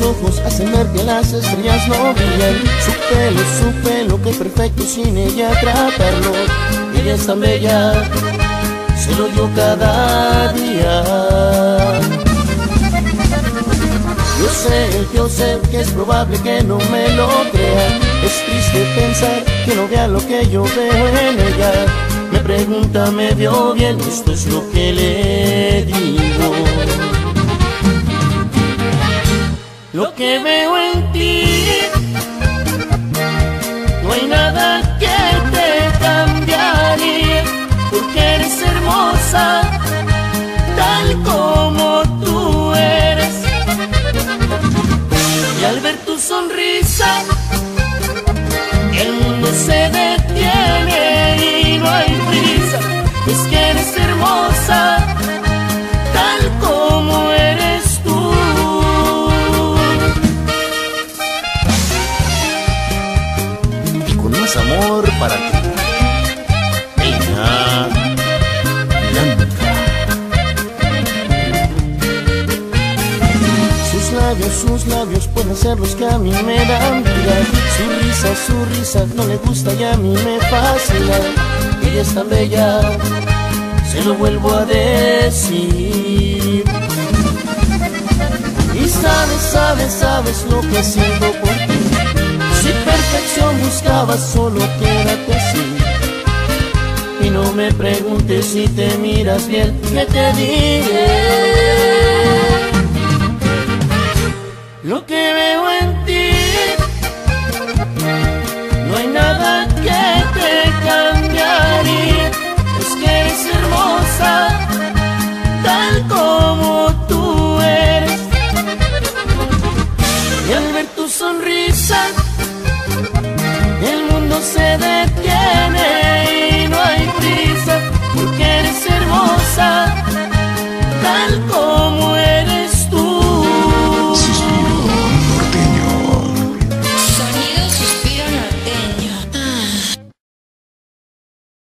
ojos hacen ver que las estrellas no brillan. Su pelo, qué perfecto sin ella tratarlo. Ella es tan bella, se lo dio cada día. Yo sé que es probable que no me lo crea. Es triste pensar que no vea lo que yo veo en ella. Me pregunta, ¿me vio bien? Esto es lo que le digo. Lo que veo en ti, no hay nada que te cambiaría, porque eres hermosa, tal como tú eres. Y al ver tu sonrisa, el mundo se detiene y no hay prisa. Es que eres hermosa, tal como eres tú. Y con más amor para ti, Peina Blanca. Sus labios pueden ser los que a mí me dan vida. Su risa no le gusta y a mí me fascina. Ella es tan bella, se lo vuelvo a decir. Y sabes lo que siento por ti. Si perfección buscabas, solo quédate así. Y no me preguntes si te miras bien, que te diré. Lo que